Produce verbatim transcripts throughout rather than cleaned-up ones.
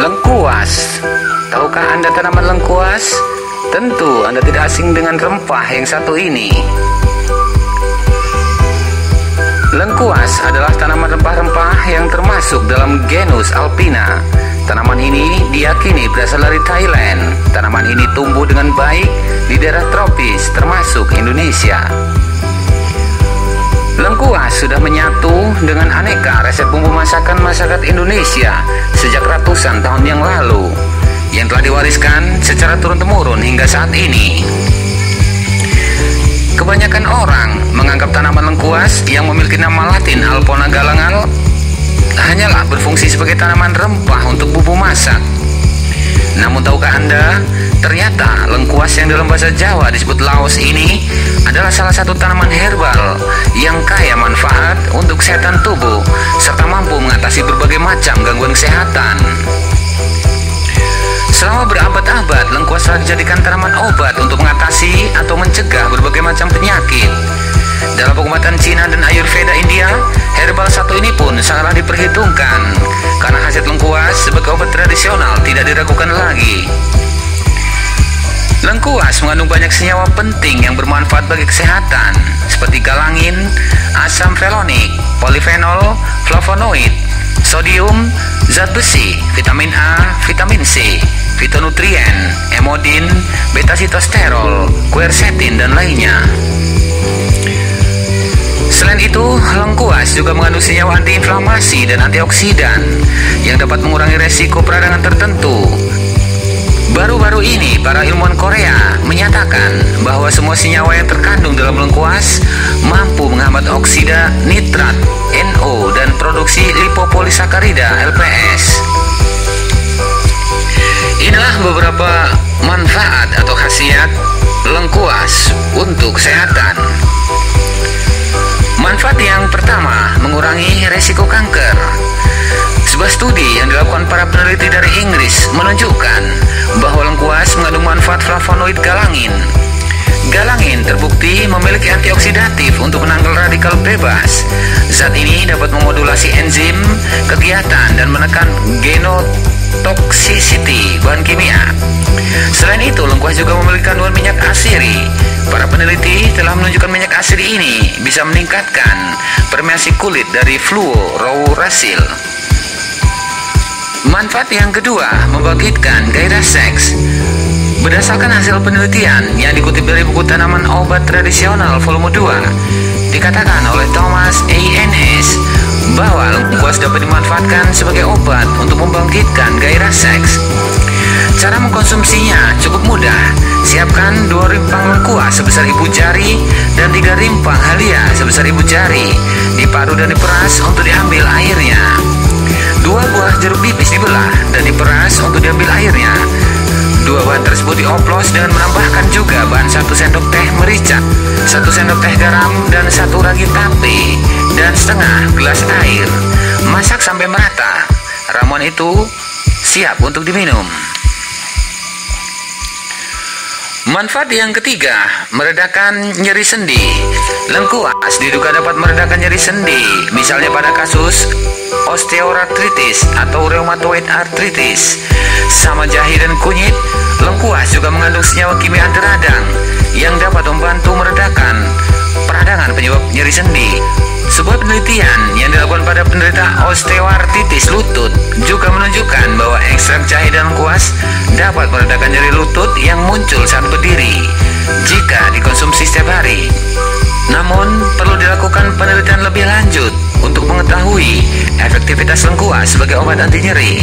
Lengkuas. Tahukah Anda tanaman lengkuas? Tentu Anda tidak asing dengan rempah yang satu ini. Lengkuas adalah tanaman rempah-rempah yang termasuk dalam genus Alpina. Tanaman ini diyakini berasal dari Thailand. Tanaman ini tumbuh dengan baik di daerah tropis termasuk Indonesia. Lengkuas sudah menyatu dengan aneka resep bumbu masakan masyarakat Indonesia sejak ratusan tahun yang lalu, yang telah diwariskan secara turun-temurun hingga saat ini. Kebanyakan orang menganggap tanaman lengkuas yang memiliki nama latin Alpona galangal hanyalah berfungsi sebagai tanaman rempah untuk bumbu masak. Namun tahukah Anda, ternyata lengkuas yang dalam bahasa Jawa disebut laos ini adalah salah satu tanaman herbal yang kaya manfaat untuk kesehatan tubuh serta mampu mengatasi berbagai macam gangguan kesehatan. Selama berabad-abad, lengkuas telah dijadikan tanaman obat untuk mengatasi atau mencegah berbagai macam penyakit. Dalam pengobatan Cina dan Ayurveda India, herbal satu ini pun sangatlah diperhitungkan karena khasiat lengkuas sebagai obat tradisional tidak diragukan lagi. Lengkuas mengandung banyak senyawa penting yang bermanfaat bagi kesehatan seperti galangin, asam felonik, polifenol, flavonoid, sodium, zat besi, vitamin A, vitamin C, fitonutrien, emodin, beta-sitosterol, quercetin, dan lainnya. Selain itu, lengkuas juga mengandung senyawa antiinflamasi dan antioksidan yang dapat mengurangi resiko peradangan tertentu. Baru-baru ini, para ilmuwan Korea menyatakan bahwa semua senyawa yang terkandung dalam lengkuas mampu menghambat oksida nitrat N O dan produksi lipopolisakarida L P S. Inilah beberapa manfaat atau khasiat lengkuas untuk kesehatan. Manfaat yang pertama, mengurangi resiko kanker. Sebuah studi yang dilakukan para peneliti dari Inggris menunjukkan bahwa lengkuas mengandung manfaat flavonoid galangin. Galangin terbukti memiliki antioksidatif untuk menangkal radikal bebas. Zat ini dapat memodulasi enzim, kegiatan, dan menekan genotoxicity bahan kimia. Selain itu, lengkuas juga memiliki kandungan minyak asiri. Para peneliti telah menunjukkan minyak asiri ini bisa meningkatkan permeasi kulit dari fluorouracil. Manfaat yang kedua, membangkitkan gairah seks. Berdasarkan hasil penelitian yang dikutip dari buku Tanaman Obat Tradisional volume dua, dikatakan oleh Thomas A N S bahwa lengkuas dapat dimanfaatkan sebagai obat untuk membangkitkan gairah seks. Cara mengkonsumsinya cukup mudah. Siapkan dua rimpang lengkuas sebesar ibu jari dan tiga rimpang halia sebesar ibu jari. Diparut dan diperas untuk diambil airnya. Dua buah jeruk nipis dibelah dan diperas untuk diambil airnya. Dua bahan tersebut dioplos dengan menambahkan juga bahan satu sendok teh merica, satu sendok teh garam, dan satu ragi tape, dan setengah gelas air. Masak sampai merata. Ramuan itu siap untuk diminum. Manfaat yang ketiga, meredakan nyeri sendi. Lengkuas diduga dapat meredakan nyeri sendi, misalnya pada kasus osteoartritis atau rheumatoid arthritis. Sama jahe dan kunyit, lengkuas juga mengandung senyawa kimia anti radang yang dapat membantu meredakan peradangan penyebab nyeri sendi. Sebuah penelitian yang dilakukan pada penderita osteoartritis lutut juga menunjukkan bahwa ekstrak jahe dan lengkuas dapat meredakan nyeri lutut yang muncul saat berdiri jika dikonsumsi setiap hari. Namun, perlu dilakukan penelitian lebih lanjut untuk mengetahui efektivitas lengkuas sebagai obat anti nyeri.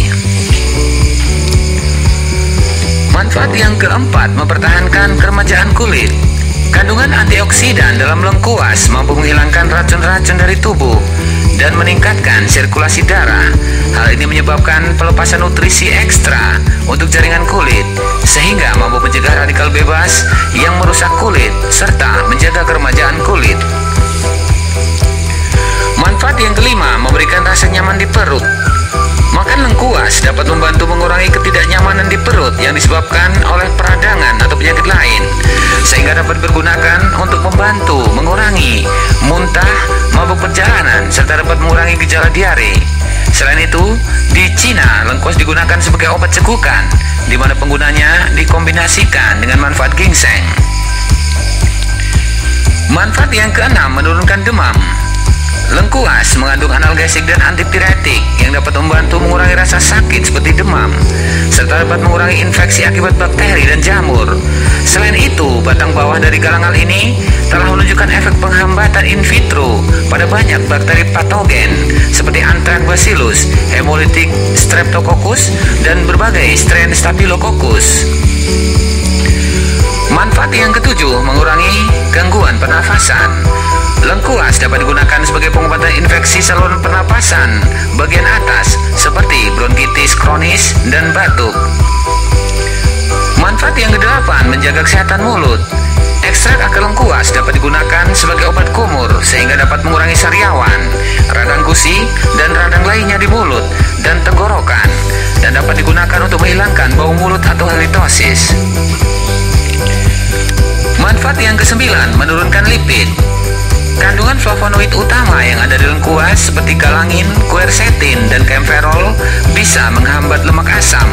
Manfaat yang keempat, mempertahankan keremajaan kulit. Kandungan antioksidan dalam lengkuas mampu menghilangkan racun-racun dari tubuh dan meningkatkan sirkulasi darah. Hal ini menyebabkan pelepasan nutrisi ekstra untuk jaringan kulit, sehingga mampu mencegah radikal bebas yang merusak kulit serta menjaga keremajaan kulit. Manfaat yang kelima, memberikan rasa nyaman di perut. Makan lengkuas dapat membantu mengurangi ketidaknyamanan di perut yang disebabkan oleh peradangan atau penyakit lain, sehingga dapat digunakan untuk membantu mengurangi muntah, mabuk perjalanan, serta dapat mengurangi gejala diare. Selain itu, di Cina lengkuas digunakan sebagai obat cekukan, di mana penggunanya dikombinasikan dengan manfaat ginseng. Manfaat yang keenam, menurunkan demam. Lengkuas mengandung analgesik dan antipiretik yang dapat membantu mengurangi rasa sakit seperti demam, serta dapat mengurangi infeksi akibat bakteri dan jamur. Selain itu, batang bawah dari galangal ini telah menunjukkan efek penghambatan in vitro pada banyak bakteri patogen seperti Anthrax bacillus, Hemolytic streptococcus, dan berbagai strain Staphylococcus. Manfaat yang ketujuh, mengurangi gangguan pernafasan. Lengkuas dapat digunakan sebagai pengobatan infeksi saluran pernapasan bagian atas seperti bronkitis kronis dan batuk. Manfaat yang kedelapan, menjaga kesehatan mulut. Ekstrak akar lengkuas dapat digunakan sebagai obat kumur sehingga dapat mengurangi sariawan, radang gusi, dan radang lainnya di mulut dan tenggorokan, dan dapat digunakan untuk menghilangkan bau mulut atau halitosis. Manfaat yang kesembilan, menurunkan lipid. Kandungan flavonoid utama yang ada di lengkuas seperti galangin, quercetin, dan camphorol bisa menghambat lemak asam.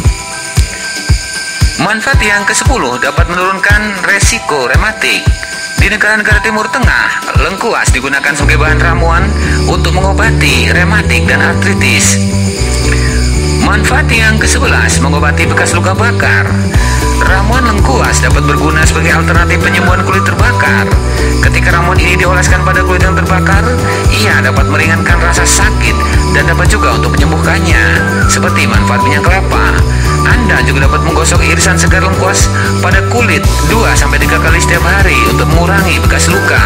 Manfaat yang kesepuluh, dapat menurunkan resiko rematik. Di negara-negara Timur Tengah, lengkuas digunakan sebagai bahan ramuan untuk mengobati rematik dan artritis. Manfaat yang kesebelas, mengobati bekas luka bakar. Ramuan lengkuas dapat berguna sebagai alternatif penyembuhan kulit terbakar. Ketika ramuan ini dioleskan pada kulit yang terbakar, ia dapat meringankan rasa sakit dan dapat juga untuk menyembuhkannya. Seperti manfaat minyak kelapa, Anda juga dapat menggosok irisan segar lengkuas pada kulit dua sampai tiga kali setiap hari untuk mengurangi bekas luka.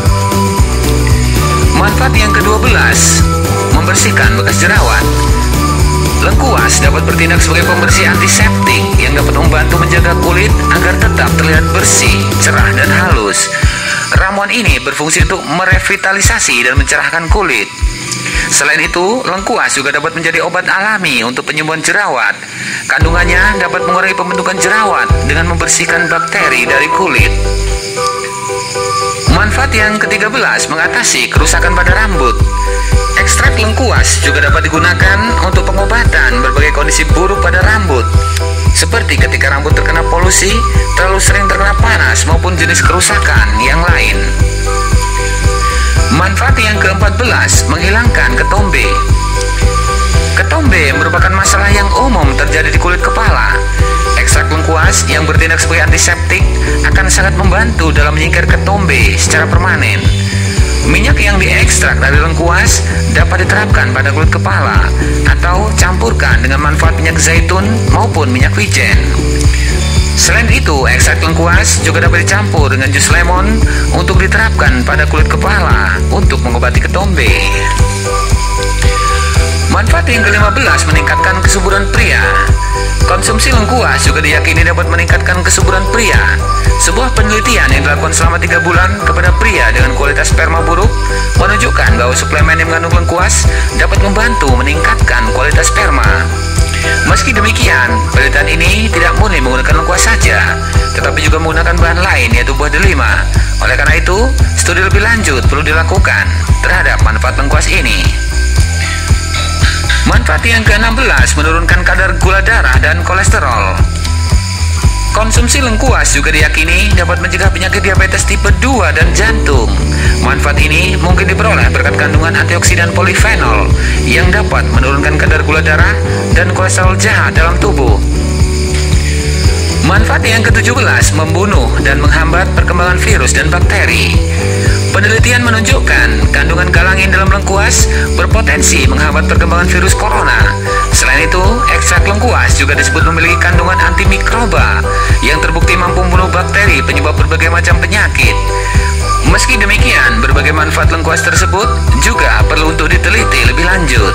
Manfaat yang kedua belas, membersihkan bekas jerawat. Lengkuas dapat bertindak sebagai pembersih antiseptik yang dapat membantu menjaga kulit agar tetap terlihat bersih, cerah, dan halus. Ramuan ini berfungsi untuk merevitalisasi dan mencerahkan kulit. Selain itu, lengkuas juga dapat menjadi obat alami untuk penyembuhan jerawat. Kandungannya dapat mengurangi pembentukan jerawat dengan membersihkan bakteri dari kulit. Manfaat yang ketiga belas, mengatasi kerusakan pada rambut. Ekstrak lengkuas juga dapat digunakan untuk pengobatan berbagai kondisi buruk pada rambut, seperti ketika rambut terkena polusi, terlalu sering terkena panas, maupun jenis kerusakan yang lain. Manfaat yang keempat belas, menghilangkan ketombe. Ketombe merupakan masalah yang umum terjadi di kulit kepala. Ekstrak lengkuas yang bertindak sebagai antiseptik akan sangat membantu dalam menyingkir ketombe secara permanen. Minyak yang diekstrak dari lengkuas dapat diterapkan pada kulit kepala atau campurkan dengan manfaat minyak zaitun maupun minyak wijen. Selain itu, ekstrak lengkuas juga dapat dicampur dengan jus lemon untuk diterapkan pada kulit kepala untuk mengobati ketombe. Manfaat yang kelima belas, meningkatkan kesuburan pria. Konsumsi lengkuas juga diyakini dapat meningkatkan kesuburan pria. Sebuah penelitian yang dilakukan selama tiga bulan kepada pria dengan kualitas sperma buruk menunjukkan bahwa suplemen yang mengandung lengkuas dapat membantu meningkatkan kualitas sperma. Meski demikian, penelitian ini tidak murni menggunakan lengkuas saja, tetapi juga menggunakan bahan lain yaitu buah delima. Oleh karena itu, studi lebih lanjut perlu dilakukan terhadap manfaat lengkuas ini. Manfaat yang ke-enam belas, menurunkan kadar gula darah dan kolesterol. Konsumsi lengkuas juga diyakini dapat mencegah penyakit diabetes tipe dua dan jantung. Manfaat ini mungkin diperoleh berkat kandungan antioksidan polifenol yang dapat menurunkan kadar gula darah dan kolesterol jahat dalam tubuh. Manfaat yang ke-tujuh belas, membunuh dan menghambat perkembangan virus dan bakteri. Penelitian menunjukkan kandungan galangin dalam lengkuas berpotensi menghambat perkembangan virus corona. Selain itu, ekstrak lengkuas juga disebut memiliki kandungan antimikroba yang terbukti mampu membunuh bakteri penyebab berbagai macam penyakit. Meski demikian, berbagai manfaat lengkuas tersebut juga perlu untuk diteliti lebih lanjut.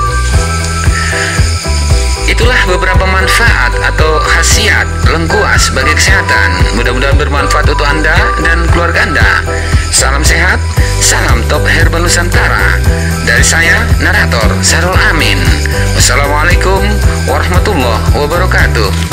Itulah beberapa manfaat atau khasiat lengkuas bagi kesehatan. Mudah-mudahan bermanfaat untuk Anda dan keluarga Anda. Salam sehat, salam Top Herbal Nusantara. Dari saya, narator Sarul Amin. Wassalamualaikum warahmatullahi wabarakatuh.